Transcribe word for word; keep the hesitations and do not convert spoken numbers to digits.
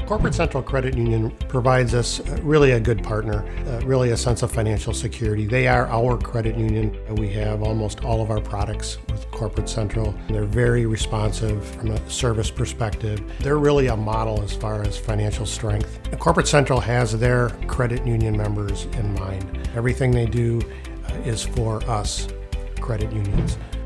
Corporate Central Credit Union provides us really a good partner, uh, really a sense of financial security. They are our credit union. We have almost all of our products with Corporate Central. They're very responsive from a service perspective. They're really a model as far as financial strength. Corporate Central has their credit union members in mind. Everything they do uh, is for us, credit unions.